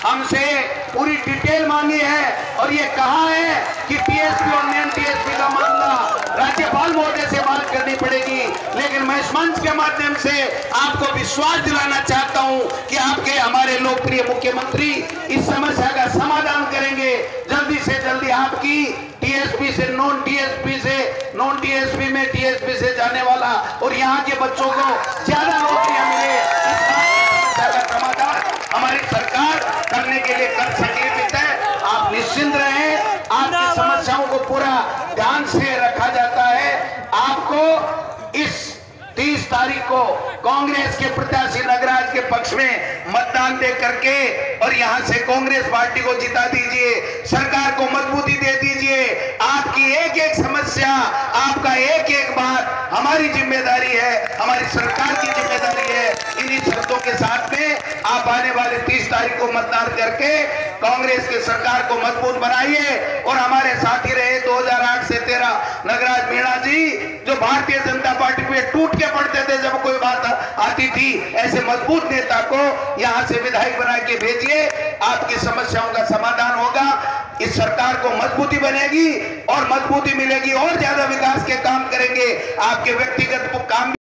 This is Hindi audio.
हमसे पूरी डिटेल मांगी है और ये कहा है कि टीएसपी और नॉन टीएसपी का मामला राज्यपाल महोदय से बात करनी पड़ेगी। लेकिन मैं इस मंच के माध्यम से आपको विश्वास दिलाना चाहता हूं कि आपके हमारे लोकप्रिय मुख्यमंत्री इस समस्या का समाधान करेंगे। जल्दी से जल्दी आपकी टीएसपी से नॉन टीएसपी में टीएसपी से जाने वाला और यहाँ के बच्चों को ज्यादा नौकरियां मिले, इस समस्या का समाधान हमारी सरकार करने के लिए कर संकल्पित है। आप निश्चिंत रहें, आपकी समस्याओं को पूरा ध्यान से रखा जाता है। आपको इस 30 तारीख को कांग्रेस के प्रत्याशी नगराज के पक्ष में मतदान दे करके और यहां से कांग्रेस पार्टी को जिता दीजिए, सरकार को मजबूती दे दीजिए। आपकी एक एक समस्या, आपका एक एक बात हमारी जिम्मेदारी है, हमारी सरकार की जिम्मेदारी है। इन्हीं शर्तों के साथ में आप आने वाले 30 तारीख को मतदान करके कांग्रेस की सरकार को मजबूत बनाइए और हमारे साथी रहे 2008 से 13 नगराज मीणा जी, जो भारतीय जनता पार्टी पे टूट के पड़ते थे जब कोई बात आती थी, ऐसे मजबूत नेता को यहां से विधायक बना के भेजिए। आपकी समस्याओं का समाधान होगा, इस सरकार को मजबूती बनेगी और मजबूती मिलेगी और ज्यादा विकास के काम करेंगे। आपके व्यक्तिगत काम